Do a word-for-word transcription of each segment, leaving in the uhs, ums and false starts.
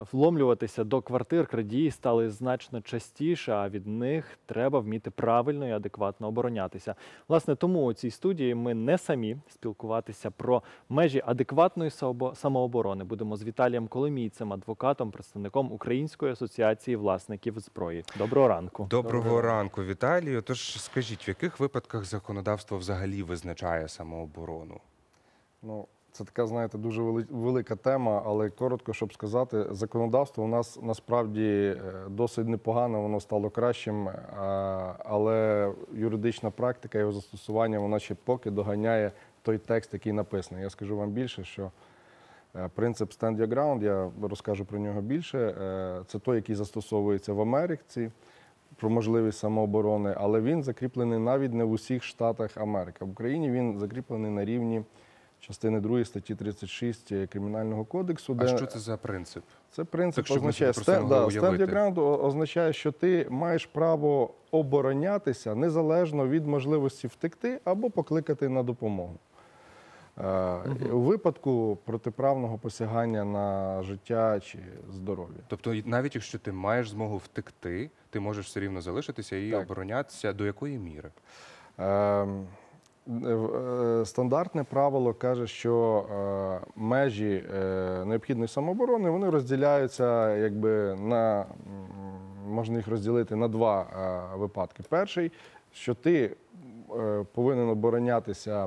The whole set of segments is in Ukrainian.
Вломлюватися до квартир крадії стали значно частіше, а від них треба вміти правильно і адекватно оборонятися. Власне, тому у цій студії ми не самі. Спілкуватися про межі адекватної самооборони будемо з Віталієм Коломійцем, адвокатом, представником Української асоціації власників зброї. Доброго ранку. Доброго, Доброго ранку, Віталію. Тож скажіть, в яких випадках законодавство взагалі визначає самооборону? Ну, це така, знаєте, дуже велика тема, але коротко, щоб сказати, законодавство у нас насправді досить непогане, воно стало кращим, але юридична практика, його застосування, вона ще поки доганяє той текст, який написаний. Я скажу вам більше, що принцип stand your ground, я розкажу про нього більше, це той, який застосовується в Америці, про можливість самооборони, але він закріплений навіть не в усіх штатах Америки. В Україні він закріплений на рівні частини другої статті тридцять шість Кримінального кодексу. А де... що це за принцип? Це принцип так, означає, stand, да, stand your ground означає, що ти маєш право оборонятися незалежно від можливості втекти або покликати на допомогу. Угу. У випадку протиправного посягання на життя чи здоров'я. Тобто навіть якщо ти маєш змогу втекти, ти можеш все рівно залишитися і так. оборонятися до якої міри? Е Стандартне правило каже, що межі необхідної самооборони, вони розділяються, якби на, можна їх розділити на два випадки. Перший, що ти повинен оборонятися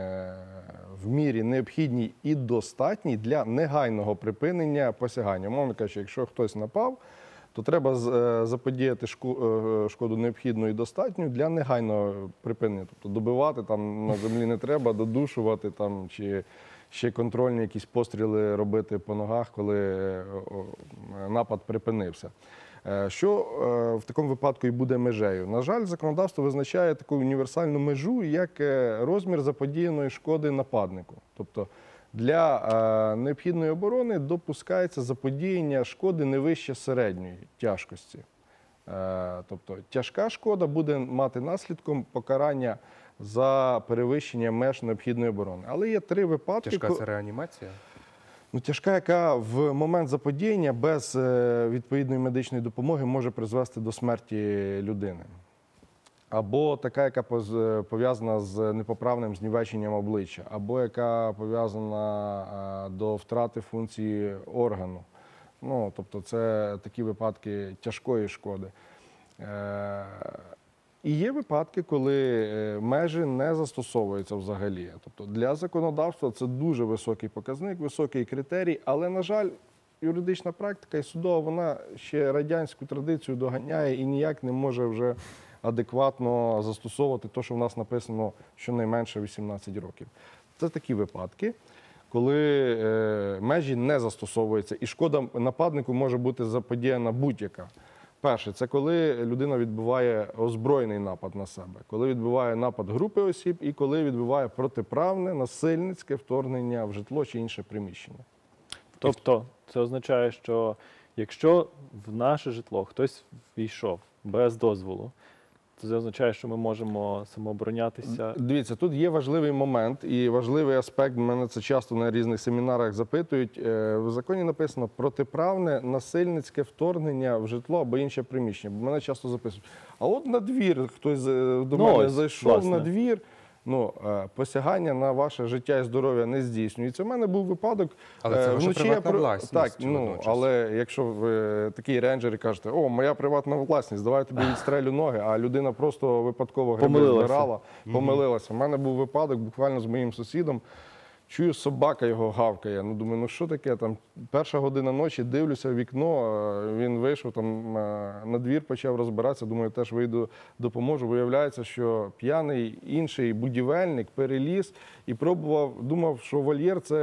в мірі необхідній і достатній для негайного припинення посягання. Мовно кажучи, якщо хтось напав, то треба заподіяти шкоду необхідну і достатню для негайного припинення. Тобто добивати там на землі не треба, додушувати там, чи ще контрольні якісь постріли робити по ногах, коли напад припинився. Що в такому випадку і буде межею? На жаль, законодавство визначає таку універсальну межу, як розмір заподіяної шкоди нападнику. Тобто для е, необхідної оборони допускається заподіяння шкоди не вище середньої тяжкості. Е, тобто тяжка шкода буде мати наслідком покарання за перевищення меж необхідної оборони. Але є три випадки. Тяжка – це реанімація? Ну, тяжка, яка в момент заподіяння без е, відповідної медичної допомоги може призвести до смерті людини. Або така, яка пов'язана з непоправним знівеченням обличчя, або яка пов'язана до втрати функції органу. Ну, тобто це такі випадки тяжкої шкоди. І є випадки, коли межі не застосовуються взагалі. Тобто для законодавства це дуже високий показник, високий критерій, але, на жаль, юридична практика і судова, вона ще радянську традицію доганяє і ніяк не може вже адекватно застосовувати те, що в нас написано щонайменше вісімнадцять років. Це такі випадки, коли е, межі не застосовуються, і шкода нападнику може бути заподіяна будь-яка. Перше, це коли людина відбиває озброєний напад на себе, коли відбиває напад групи осіб і коли відбиває протиправне, насильницьке вторгнення в житло чи інше приміщення. Тобто це означає, що якщо в наше житло хтось війшов без дозволу, це означає, що ми можемо самооборонятися? Дивіться, тут є важливий момент і важливий аспект, мене це часто на різних семінарах запитують. В законі написано протиправне насильницьке вторгнення в житло або інше приміщення. Бо мене часто записують, а от на двір хтось до ну, мене ось, зайшов власне. на двір, ну, посягання на ваше життя і здоров'я не здійснюється. У мене був випадок. Але це ваша вночі приватна я... власність. Так, ну, але якщо ви такий рейнджер і кажете, о, моя приватна власність, давай я тобі відстрелю ноги, а людина просто випадково гриби збирала, помилилася. У мене був випадок буквально з моїм сусідом. Чую, собака його гавкає. Ну, думаю, ну що таке? Там перша година ночі, дивлюся в вікно, він вийшов, там на двір почав розбиратися, думаю, теж вийду, допоможу. Виявляється, що п'яний інший будівельник переліз і пробував, думав, що вольєр – це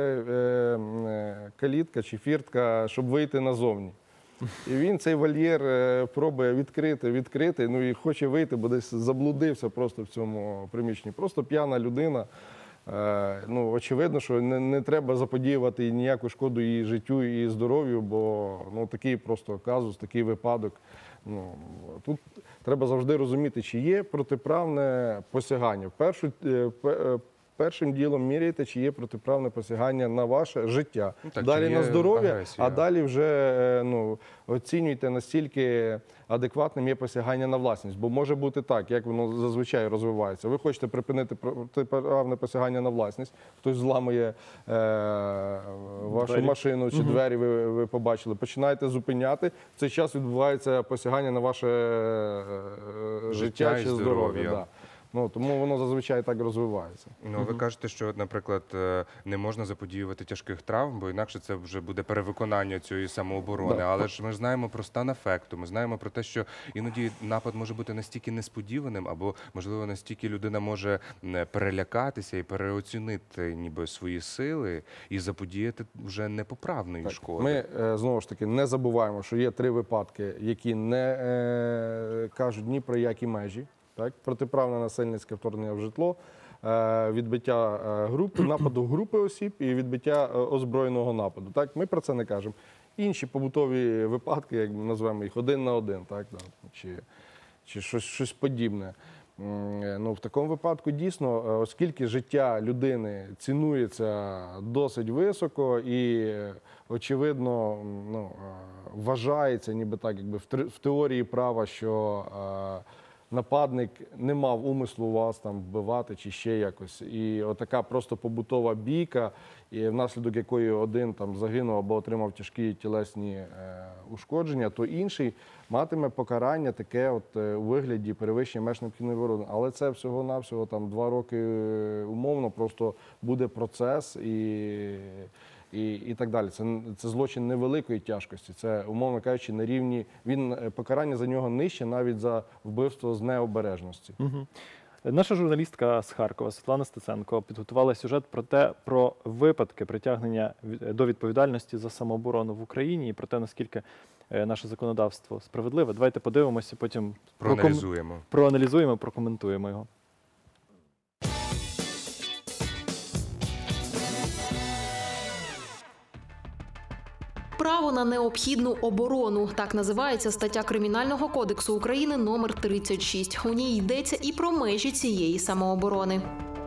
е, калітка чи фіртка, щоб вийти назовні. І він цей вольєр пробує відкрити, відкрити, ну і хоче вийти, бо десь заблудився просто в цьому приміщенні. Просто п'яна людина. Ну, очевидно, що не, не треба заподіювати ніяку шкоду і життю, і здоров'ю, бо ну, такий просто казус, такий випадок. Ну, тут треба завжди розуміти, чи є протиправне посягання. В першу, першим ділом міряєте, чи є протиправне посягання на ваше життя. Ну, так, далі чи на є здоров'я, агресія? а далі вже е, ну, оцінюйте, настільки адекватним є посягання на власність. Бо може бути так, як воно зазвичай розвивається. Ви хочете припинити протиправне посягання на власність, хтось зламує е, вашу Двері. машину чи двері, ви, ви побачили, починаєте зупиняти. В цей час відбувається посягання на ваше е, життя, Життя і чи здоров'я. здоров'я. Да. Ну, тому воно зазвичай так розвивається. Ну, ви кажете, що, наприклад, е, не можна заподіювати тяжких травм, бо інакше це вже буде перевиконання цієї самооборони. Да. Але ж ми ж знаємо про стан афекту, ми знаємо про те, що іноді напад може бути настільки несподіваним, або, можливо, настільки людина може м, перелякатися і переоцінити ніби свої сили і заподіяти вже непоправної Так, шкоди. ми, е, знову ж таки, не забуваємо, що є три випадки, які не е, кажуть ні про які межі. Так? Протиправне насильницьке вторгнення в житло, е, відбиття е, групи, нападу групи осіб і відбиття е, озброєного нападу. Так? Ми про це не кажемо. Інші побутові випадки, як назвемо їх, один на один, так? Да, чи, чи щось, щось подібне. М, е, Ну, в такому випадку дійсно, е, оскільки життя людини цінується досить високо і, е, очевидно, м, ну, е, вважається, ніби так, якби в тре- в теорії права, що е, нападник не мав умислу вас там вбивати чи ще якось. І отака просто побутова бійка, і внаслідок якої один там загинув або отримав тяжкі тілесні е, ушкодження, то інший матиме покарання таке от е, у вигляді перевищення меж необхідної оборони. Але це всього-навсього там два роки е, умовно, просто буде процес і. І, і так далі. Це, це злочин невеликої тяжкості. Це, умовно кажучи, на рівні, він, е, покарання за нього нижче навіть за вбивство з необережності. Мгм. Наша журналістка з Харкова Світлана Стеценко підготувала сюжет про те, про випадки притягнення від- до відповідальності за самооборону в Україні і про те, наскільки е, наше законодавство справедливе. Давайте подивимося, потім проком- Проаналізуємо. проаналізуємо, прокоментуємо його. Право на необхідну оборону – так називається стаття Кримінального кодексу України номер тридцять шість. У ній йдеться і про межі цієї самооборони.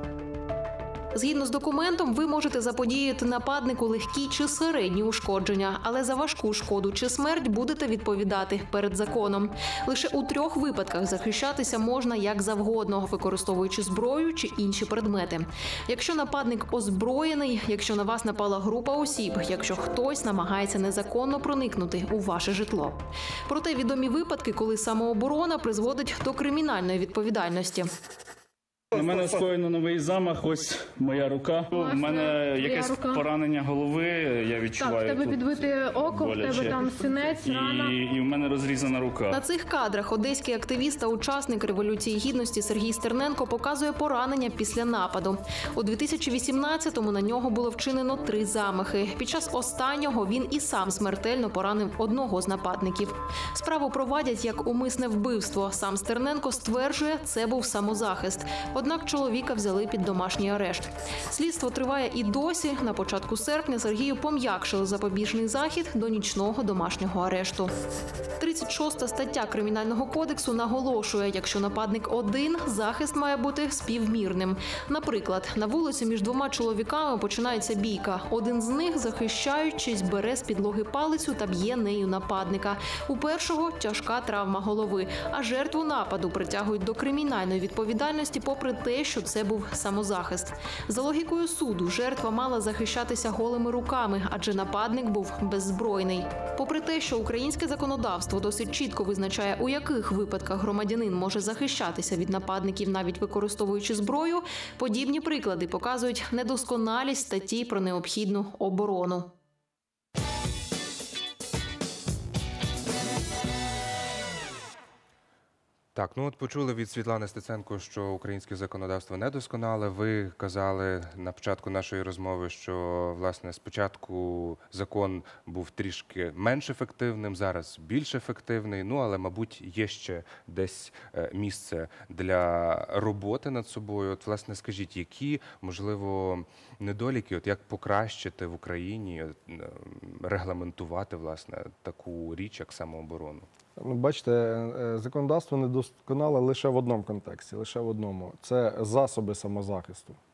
Згідно з документом, ви можете заподіяти нападнику легкі чи середні ушкодження, але за важку шкоду чи смерть будете відповідати перед законом. Лише у трьох випадках захищатися можна як завгодно, використовуючи зброю чи інші предмети. Якщо нападник озброєний, якщо на вас напала група осіб, якщо хтось намагається незаконно проникнути у ваше житло. Проте відомі випадки, коли самооборона призводить до кримінальної відповідальності. На мене скоєно новий замах, ось моя рука. У мене твоя якесь рука. поранення голови, я Так, в відчуваю тебе тут підбите око, в боляче. тебе там синець, рана. І, і в мене розрізана рука. На цих кадрах одеський активіст та учасник Революції Гідності Сергій Стерненко показує поранення після нападу. У дві тисячі вісімнадцятому на нього було вчинено три замахи. Під час останнього він і сам смертельно поранив одного з нападників. Справу провадять як умисне вбивство. Сам Стерненко стверджує, це був самозахист. Однак чоловіка взяли під домашній арешт. Слідство триває і досі. На початку серпня Сергію пом'якшили запобіжний захід до нічного домашнього арешту. тридцять шоста стаття Кримінального кодексу наголошує, якщо нападник один, захист має бути співмірним. Наприклад, на вулиці між двома чоловіками починається бійка. Один з них, захищаючись, бере з підлоги палицю та б'є нею нападника. У першого тяжка травма голови, а жертву нападу притягують до кримінальної відповідальності попри те, що це був самозахист. За логікою суду, жертва мала захищатися голими руками, адже нападник був беззбройний. Попри те, що українське законодавство досить чітко визначає, у яких випадках громадянин може захищатися від нападників, навіть використовуючи зброю, подібні приклади показують недосконалість статті про необхідну оборону. Так, ну от почули від Світлани Стеценко, що українське законодавство недосконале. Ви казали на початку нашої розмови, що, власне, спочатку закон був трішки менш ефективним, зараз більш ефективний. Ну, але, мабуть, є ще десь е, місце для роботи над собою. От, власне, скажіть, які, можливо, недоліки, от як покращити в Україні, е, регламентувати, власне, таку річ, як самооборону? Ну, бачите, е, законодавство недосконале лише в одному контексті, лише в одному. Це засоби самозахисту. Тобто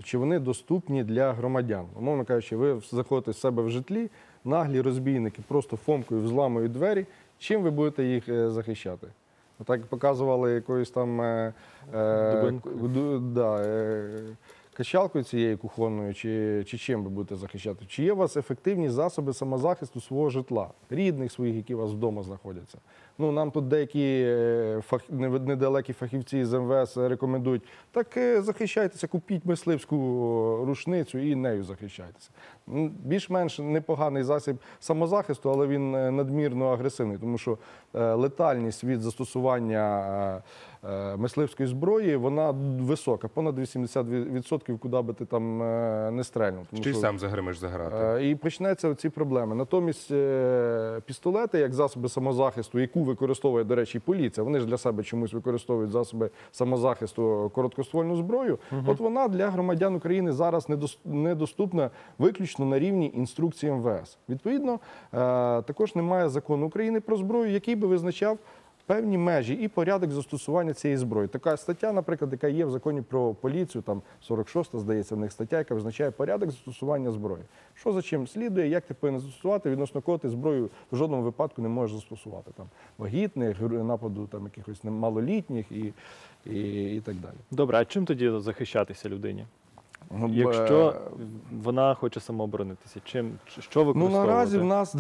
чи вони доступні для громадян. Умовно кажучи, ви заходите з себе в житлі, наглі розбійники просто фомкою взламують двері, чим ви будете їх е, захищати? Так показували якоюсь там е, е, ду- да, е, качалкою цією кухонною, чи, чи чим ви будете захищати? Чи є у вас ефективні засоби самозахисту свого житла, рідних своїх, які у вас вдома знаходяться? Ну, нам тут деякі е, фах, нев- недалекі фахівці з ем ве ес рекомендують, так е, захищайтеся, купіть мисливську рушницю і нею захищайтеся. М, Більш-менш непоганий засіб самозахисту, але він е, надмірно агресивний, тому що е, летальність від застосування е, е, мисливської зброї, вона висока, понад вісімдесят відсотків, куди би ти там е, не стрельнув. Тому Ще й що- сам загримиш за грати. Е, І почнеться ці проблеми. Натомість е, пістолети, як засоби самозахисту, яку використовує, до речі, і поліція, вони ж для себе чомусь використовують засоби самозахисту, короткоствольну зброю, от вона для громадян України зараз недос- недоступна виключно на рівні інструкції ем ве ес. Відповідно, е, також немає закону України про зброю, який би визначав певні межі і порядок застосування цієї зброї. Така стаття, наприклад, яка є в законі про поліцію, там сорок шоста, здається, в них стаття, яка визначає порядок застосування зброї. Що за чим слідує, як ти повинен застосувати, відносно кого ти зброю в жодному випадку не можеш застосувати. Там вагітних, гр- нападу там якихось малолітніх і, і, і так далі. Добре, а чим тоді захищатися людині? Ну, б- Якщо вона хоче самооборонитися, чим що Ну, використовувати? наразі в нас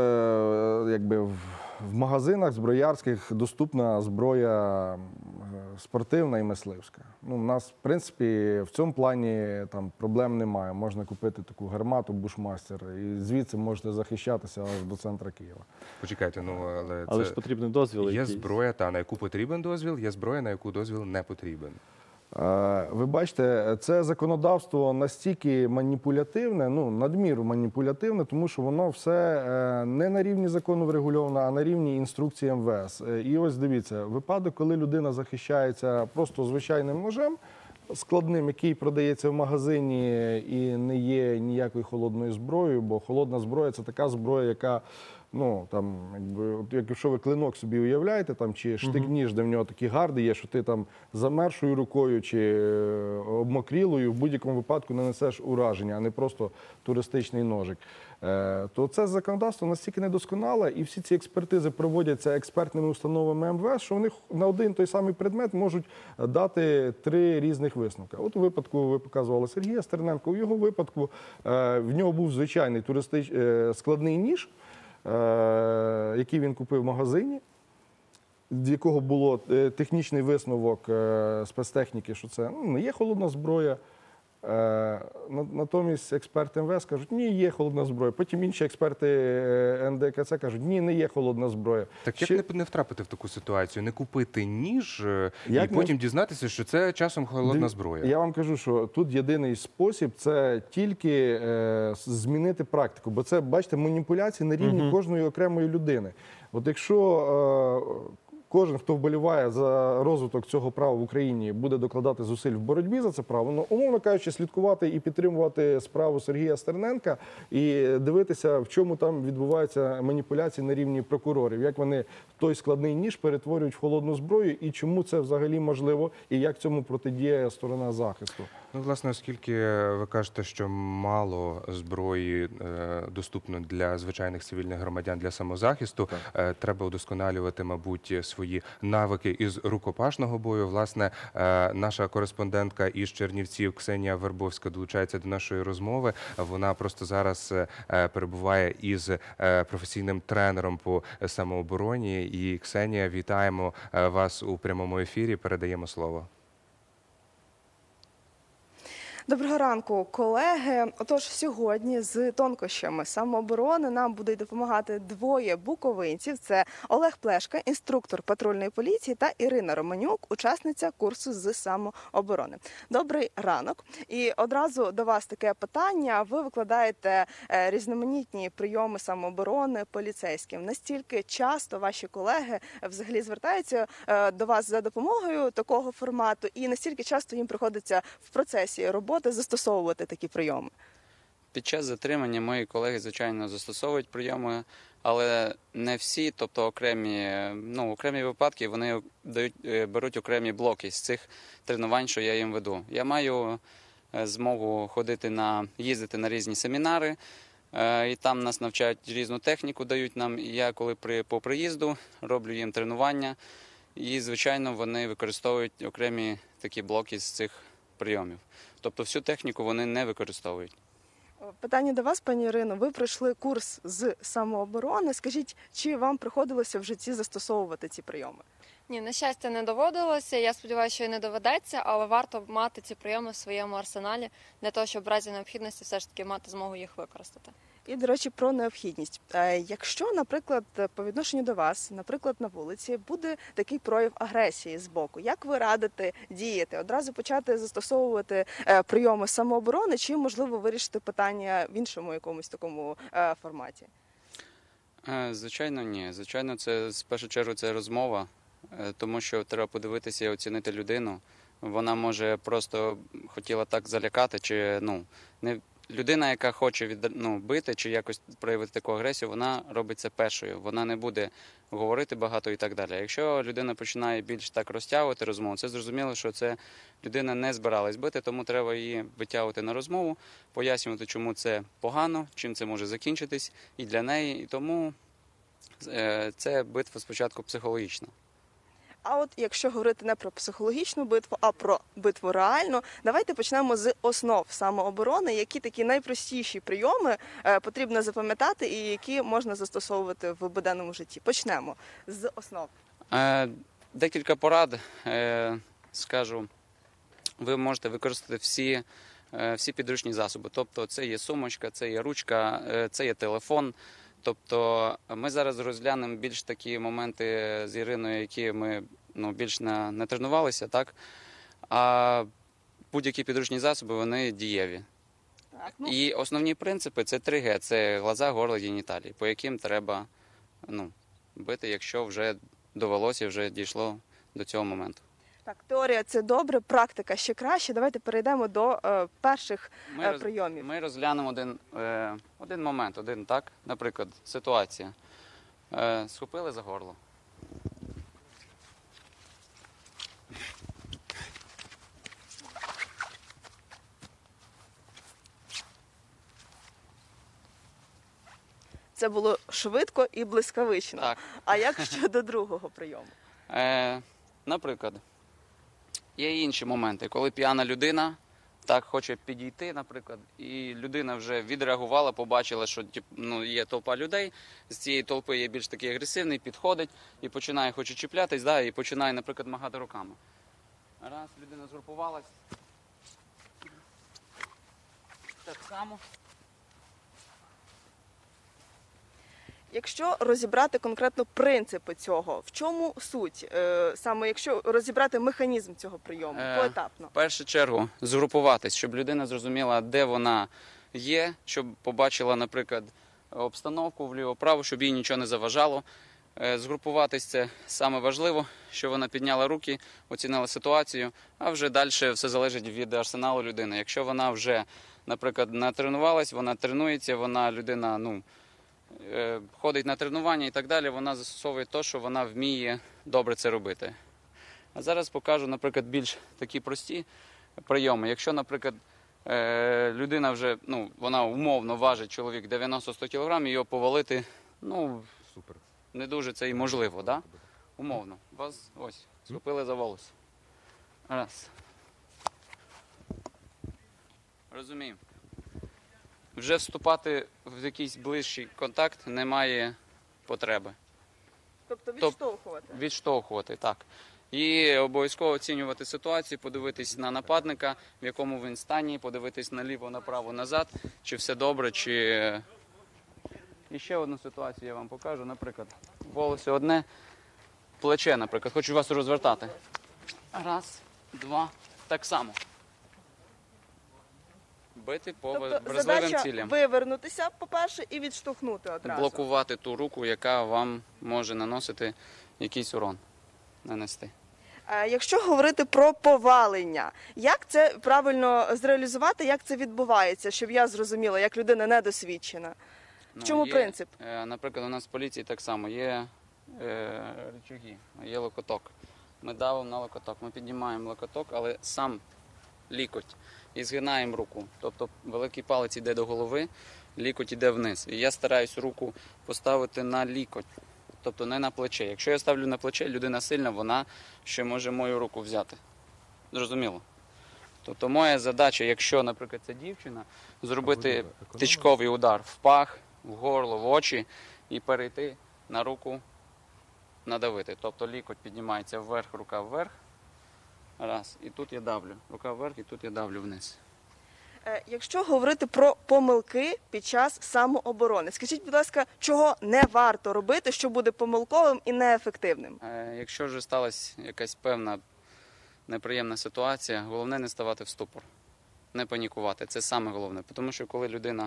е, якби в, в магазинах зброярських доступна зброя е, спортивна і мисливська. Ну, в нас, в принципі, в цьому плані там проблем немає. Можна купити таку гармату Бушмастер і звідси можете захищатися аж до центра Києва. Почекайте, ну але, Але це... ж потрібний дозвіл Є якийсь. зброя, та на яку потрібен дозвіл, є зброя, на яку дозвіл не потрібен. Е, Ви бачите, це законодавство настільки маніпулятивне, ну, надміру маніпулятивне, тому що воно все е, не на рівні закону врегульовано, а на рівні інструкції ем ве ес. Е, І ось дивіться, випадок, коли людина захищається просто звичайним ножем, складним, який продається в магазині і не є ніякою холодною зброєю, бо холодна зброя – це така зброя, яка, ну, там, якби, от якщо ви клинок собі уявляєте, там, чи штик-ніж, де в нього такі гарди є, що ти там замершою рукою чи е, обмокрілою в будь-якому випадку нанесеш ураження, а не просто туристичний ножик. Е, То це законодавство настільки недосконале, і всі ці експертизи проводяться експертними установами ем ве ес, що вони на один той самий предмет можуть дати три різних висновки. От у випадку, ви показували Сергія Стерненка, у його випадку е, в нього був звичайний туристич... е, складний ніж, е, який він купив в магазині, в якого було е, технічний висновок е, спецтехніки, що це ну, не є холодна зброя. Е, на- Натомість експерти ем ве ес кажуть, ні, є холодна зброя. Потім інші експерти е, ен де ка це кажуть, ні, не є холодна зброя. Так Ще- як не, не втрапити в таку ситуацію? Не купити ніж е, Як і не- потім дізнатися, що це часом холодна Диві- зброя? Я вам кажу, що тут єдиний спосіб – це тільки е, змінити практику. Бо це, бачите, маніпуляції на рівні кожної окремої людини. От якщо е, кожен, хто вболіває за розвиток цього права в Україні, буде докладати зусиль в боротьбі за це право, ну, умовно кажучи, слідкувати і підтримувати справу Сергія Стерненка і дивитися, в чому там відбуваються маніпуляції на рівні прокурорів, як вони той складний ніж перетворюють в холодну зброю, і чому це взагалі можливо, і як цьому протидіє сторона захисту. Ну, власне, оскільки ви кажете, що мало зброї е, доступно для звичайних цивільних громадян для самозахисту, е, треба удосконалювати, мабуть, свої навики із рукопашного бою. Власне, е, наша кореспондентка із Чернівців Ксенія Вербовська долучається до нашої розмови. Вона просто зараз е, перебуває із е, професійним тренером по самообороні. І, Ксенія, вітаємо е, вас у прямому ефірі. Передаємо слово. Доброго ранку, колеги. Отож, сьогодні з тонкощами самооборони нам будуть допомагати двоє буковинців. Це Олег Плешка, інструктор патрульної поліції, та Ірина Романюк, учасниця курсу з самооборони. Добрий ранок. І одразу до вас таке питання. Ви викладаєте е, різноманітні прийоми самооборони поліцейським. Настільки часто ваші колеги взагалі звертаються е, до вас за допомогою такого формату, і настільки часто їм приходиться в процесі роботи застосовувати такі прийоми? Під час затримання мої колеги, звичайно, застосовують прийоми, але не всі, тобто окремі, ну, окремі випадки, вони дають, беруть окремі блоки з цих тренувань, що я їм веду. Я маю е, змогу ходити на, їздити на різні семінари. Е, І там нас навчають різну техніку, дають нам. І я, коли при, по приїзду, роблю їм тренування. І, звичайно, вони використовують окремі такі блоки з цих прийомів. Тобто всю техніку вони не використовують. Питання до вас, пані Ірино. Ви пройшли курс з самооборони. Скажіть, чи вам приходилося в житті застосовувати ці прийоми? Ні, на щастя, не доводилося. Я сподіваюся, що і не доведеться, але варто мати ці прийоми в своєму арсеналі для того, щоб в разі необхідності все ж таки мати змогу їх використати. І, до речі, про необхідність. Е, Якщо, наприклад, по відношенню до вас, наприклад, на вулиці, буде такий прояв агресії з боку, як ви радите діяти? Одразу почати застосовувати е, прийоми самооборони, чи, можливо, вирішити питання в іншому якомусь такому е, форматі? Е, Звичайно, ні. Звичайно, це в першу чергу це розмова, е, тому що треба подивитися і оцінити людину. Вона може просто хотіла так залякати, чи ну не людина, яка хоче від, ну, бити чи якось проявити таку агресію, вона робить це першою. Вона не буде говорити багато і так далі. Якщо людина починає більш так розтягувати розмову, це зрозуміло, що це людина не збиралась бити, тому треба її витягувати на розмову, пояснювати, чому це погано, чим це може закінчитись і для неї. І тому е, це битва спочатку психологічна. А от якщо говорити не про психологічну битву, а про битву реальну, давайте почнемо з основ самооборони. Які такі найпростіші прийоми е, потрібно запам'ятати і які можна застосовувати в буденному житті? Почнемо з основ. Е, Декілька порад, е, скажу, ви можете використати всі, е, всі підручні засоби. Тобто це є сумочка, це є ручка, е, це є телефон. Тобто ми зараз розглянемо більш такі моменти з Іриною, які ми ну, більш не, не тренувалися, так? А будь-які підручні засоби, вони дієві. Так, ну. І основні принципи – це три ге, це глаза, горло, геніталії, по яким треба ну, бити, якщо вже довелося, вже дійшло до цього моменту. Так, теорія – це добре, практика ще краще. Давайте перейдемо до е, перших Ми, е, роз, прийомів. ми розглянемо один, е, один момент, один, так? Наприклад, ситуація. Е, схопили за горло. Це було швидко і блискавично. Так. А як щодо другого прийому? Е, наприклад, є інші моменти, коли п'яна людина так хоче підійти, наприклад, і людина вже відреагувала, побачила, що ну, є толпа людей, з цієї толпи є більш такий агресивний, підходить і починає, хоче чіплятись, да, і починає, наприклад, махати руками. Раз, людина згрупувалась. Так само. Якщо розібрати конкретно принципи цього, в чому суть? Е, саме якщо розібрати механізм цього прийому, Е, поетапно. В першу чергу згрупуватись, щоб людина зрозуміла, де вона є, щоб побачила, наприклад, обстановку вліво-право, щоб їй нічого не заважало. Е, Згрупуватись – це саме важливо, що вона підняла руки, оцінила ситуацію, а вже далі все залежить від арсеналу людини. Якщо вона вже, наприклад, натренувалась, вона тренується, вона людина, ну, ходить на тренування і так далі, вона застосовує те, що вона вміє добре це робити. А зараз покажу, наприклад, більш такі прості прийоми. Якщо, наприклад, людина вже, ну, вона умовно важить чоловік дев'яносто-сто кілограмів, його повалити, ну, Супер. не дуже це і можливо, да? Умовно. Вас ось, схопили за волосся. Раз. Розумію. Вже вступати в якийсь ближчий контакт немає потреби. Тобто відштовхувати. Відштовхувати, так. І обов'язково оцінювати ситуацію, подивитись на нападника, в якому він стані, подивитись наліво, направо, назад, чи все добре, чи... І ще одну ситуацію я вам покажу. Наприклад, волосся одне, плече, наприклад. Хочу вас розвертати. Раз, два, так само. Бити по Тобто вразливим задача цілям. вивернутися, по-перше, і відштовхнути одразу. Блокувати ту руку, яка вам може наносити якийсь урон, нанести. Е, Якщо говорити про повалення, як це правильно зреалізувати, як це відбувається, щоб я зрозуміла, як людина недосвідчена? В чому є, принцип? е, Наприклад, у нас в поліції так само є е, рычаги, є локоток. Ми давимо на локоток, ми піднімаємо локоток, але сам лікоть і згинаємо руку. Тобто великий палець йде до голови, лікоть йде вниз. І я стараюсь руку поставити на лікоть, тобто не на плече. Якщо я ставлю на плече, людина сильна, вона ще може мою руку взяти. Зрозуміло? Тобто моя задача, якщо, наприклад, це дівчина, зробити тичковий удар в пах, в горло, в очі і перейти на руку, надавити. Тобто лікоть піднімається вверх, рука вверх. Раз. І тут я давлю. Рука вверх, і тут я давлю вниз. Е, Якщо говорити про помилки під час самооборони, скажіть, будь ласка, чого не варто робити, що буде помилковим і неефективним? Е, Якщо вже сталася якась певна неприємна ситуація, головне не ставати в ступор, не панікувати. Це саме головне. Тому що коли людина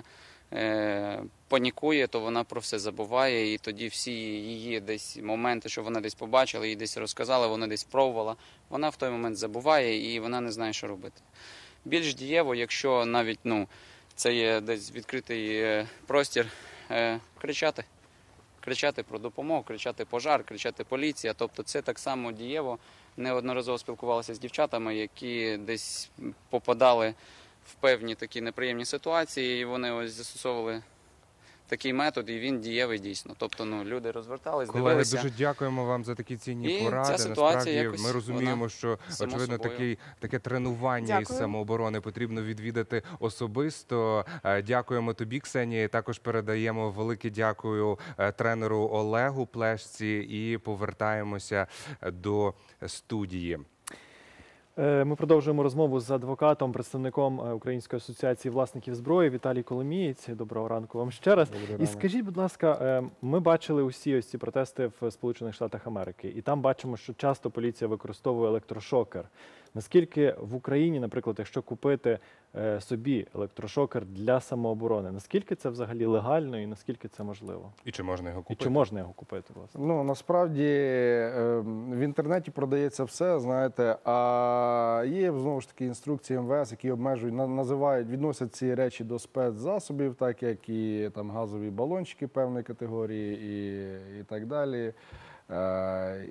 е, панікує, то вона про все забуває, і тоді всі її десь моменти, що вона десь побачила, їй десь розказала, вона десь пробувала, вона в той момент забуває і вона не знає, що робити. Більш дієво, якщо навіть ну, це є десь відкритий е, простір, е, кричати. Кричати про допомогу, кричати пожар, кричати поліція. Тобто це так само дієво. Неодноразово спілкувалися з дівчатами, які десь попадали в певні такі неприємні ситуації, і вони ось застосовували такий метод, і він дієвий дійсно. Тобто ну, люди розвертались, Колеги, дивилися. дуже дякуємо вам за такі цінні І поради. ця ситуація Насправді якось, ми розуміємо, вона що само очевидно собою. такий, таке тренування із Дякую. самооборони потрібно відвідати особисто. Е, Дякуємо тобі, Ксенія. Також передаємо велике дякую е, тренеру Олегу Плешці і повертаємося до студії. Е, Ми продовжуємо розмову з адвокатом, представником е, Української асоціації власників зброї Віталій Коломієць. Доброго ранку вам ще раз. Добрий І ранок. скажіть, будь ласка, е, ми бачили усі ось ці протести в Сполучених Штатах Америки, і там бачимо, що часто поліція використовує електрошокер. Наскільки в Україні, наприклад, якщо купити е, собі електрошокер для самооборони, наскільки це взагалі легально і наскільки це можливо? І чи можна його І купити? чи можна його купити, власне? Ну, насправді е, в інтернеті продається все, знаєте, а є знову ж таки інструкції ем ве ес, які обмежують, на- називають, відносять ці речі до спецзасобів, так як і там газові балончики певної категорії і, і так далі. Е,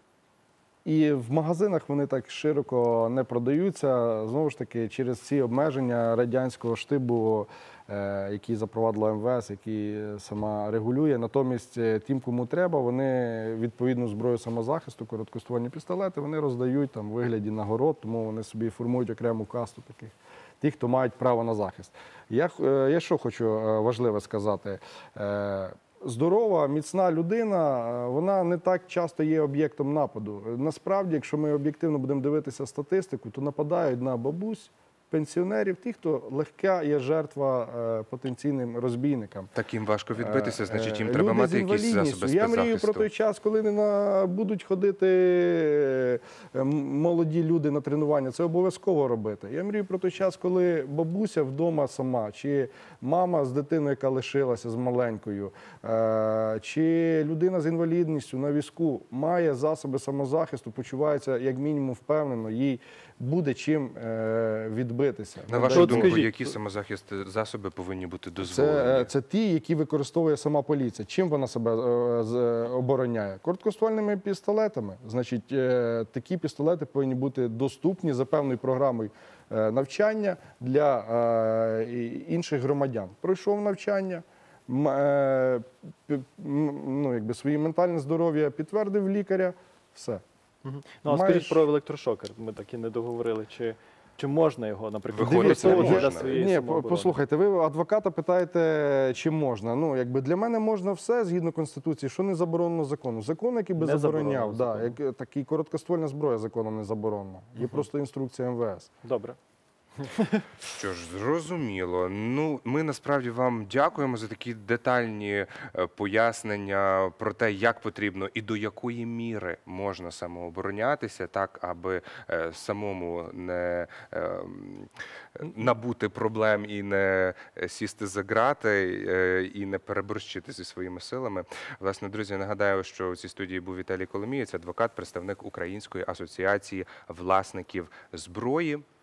І в магазинах вони так широко не продаються, знову ж таки, через ці обмеження радянського штибу, е, які запровадила ем ве ес, які сама регулює. Натомість е, тим, кому треба, вони відповідну зброю самозахисту, короткоствольні пістолети, вони роздають там в вигляді нагород, тому вони собі формують окрему касту таких, тих, хто мають право на захист. Я, х- е, я що хочу е, важливе сказати. Е, Здорова, міцна людина, е, вона не так часто є об'єктом нападу. Е, Насправді, якщо ми об'єктивно будемо дивитися статистику, то нападають на бабусь, пенсіонерів, тих, хто легка є жертва е, потенційним розбійникам. Таким важко відбитися, Е, значить їм е, треба люди мати з якісь інвалідністю. засоби Я мрію про спецзахисту. той час, коли не на... будуть ходити е, м- молоді люди на тренування. Це обов'язково робити. Я мрію про той час, коли бабуся вдома сама, чи мама з дитиною, яка лишилася з маленькою, е, чи людина з інвалідністю на візку має засоби самозахисту, почувається як мінімум впевнено, їй буде чим е, відбитися. На Не вашу дай От Бог. думку, скажіть, які самозахист засоби повинні бути Це, дозволені? е, це ті, які використовує сама поліція. Чим вона себе е, з- е, обороняє? Короткоствольними пістолетами. Значить, е, такі пістолети повинні бути доступні за певною програмою е, навчання для е, і- інших громадян. Пройшов навчання, м- е, пі- м- ну, якби своє ментальне здоров'я підтвердив лікаря, все. Мгм. Ну, а Маєш- скажіть про електрошокер. Ми так і не договорили. Чи, чи можна його, наприклад, Виходить, використовувати можна. для своєї Ні, по- самооборони? послухайте, ви адвоката питаєте, чи можна. Ну, якби для мене можна все згідно Конституції, що не заборонено законом. Закон, який би Не забороняв, заборонено да, законом. як такий короткоствольна зброя законом не заборонена. Є просто інструкція ем ве ес. Добре. Що ж, зрозуміло. Ну, ми насправді вам дякуємо за такі детальні е, пояснення про те, як потрібно і до якої міри можна самооборонятися, так, аби е, самому не е, м, набути проблем і не сісти за грати, е, і не переборщити зі своїми силами. Власне, друзі, нагадаю, що у цій студії був Віталій Коломієць, адвокат, представник Української асоціації власників зброї.